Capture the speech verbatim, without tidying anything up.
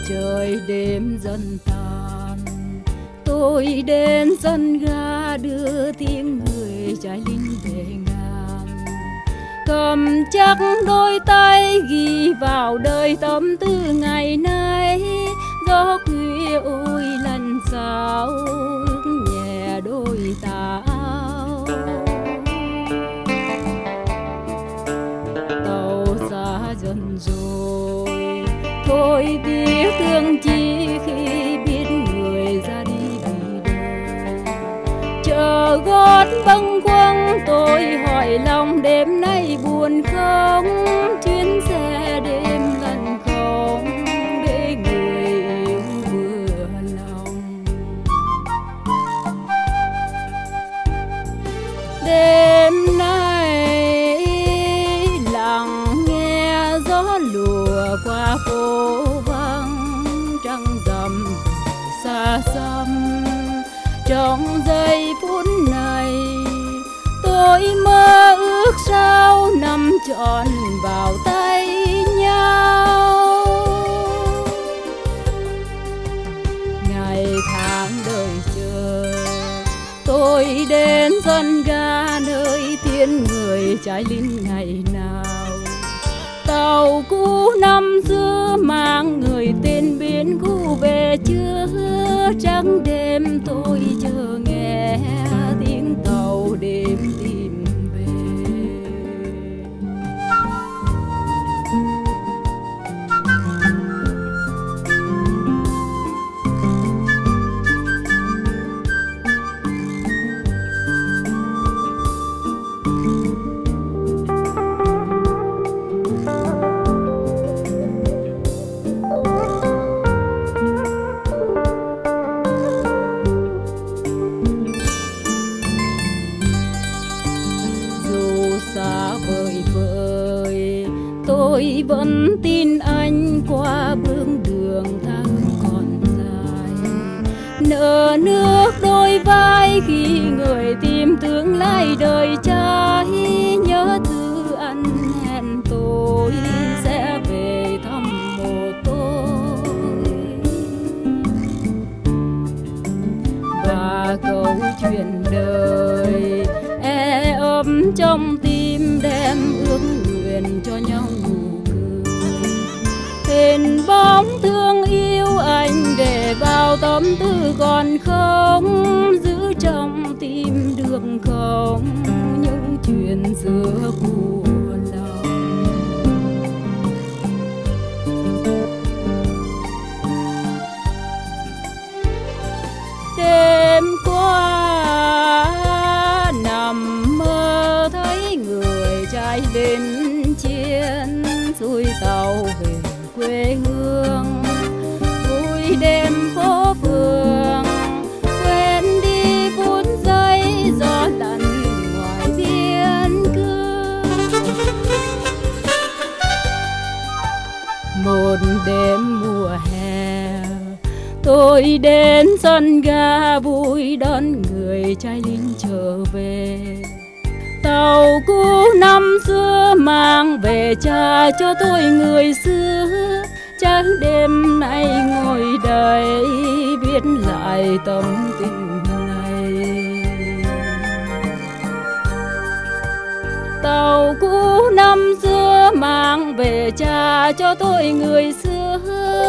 Trời đêm dần tàn, tôi đến sân ga đưa tiếng người trai lính về ngàn. Cầm chắc đôi tay ghi vào đời tâm tư ngày nay. Gió khuya ôi lần sao ướt nhẹ đôi tà áo. Tàu xa dần rồi, thôi tiếc thương chi khi biết người ra đi vì đời. Chờ gót bâng khuâng tôi hỏi lòng đêm nay buồn không. Chuyến xe đêm lần không để người yêu vừa lòng. Đêm nay lặng nghe gió lùa qua phố vắng, trăng rằm xa xăm. Trong giây phút này tôi mơ ước sao nằm trọn vào tay nhau. Ngày tháng đời chờ tôi đến sân ga nơi tiên người trai lính ngày nào. Tàu cũ năm xưa mang người tên biến cũ về chưa. Trắng đêm tôi chờ nghe tiếng tàu đêm tìm về. Xa vời vời tôi vẫn tin anh qua bước đường tháng còn dài. Nở nước đôi vai khi người tìm tương lai đời trai. Nhớ thư anh hẹn tôi sẽ về thăm mộ tôi. Và câu chuyện đời e ấm trong tim đem ước nguyện cho nhau ngủ cười. Hình bóng thương yêu anh để vào tâm tư còn không. Giữ trong tim được không những chuyện xưa của lòng. Đêm qua nằm mơ thấy người trai lính chiến xuôi tàu về quê hương. Vui đêm phố phường quên đi phút giây gió lạnh ngoài biên cương. Một đêm mùa hè tôi đến sân ga vui đón người trai lính trở về. Tàu cũ năm xưa mang về trả cho tôi người xưa. Chắc đêm nay ngồi đây viết lại tâm tình này. Tàu cũ năm xưa mang về trả cho tôi người xưa.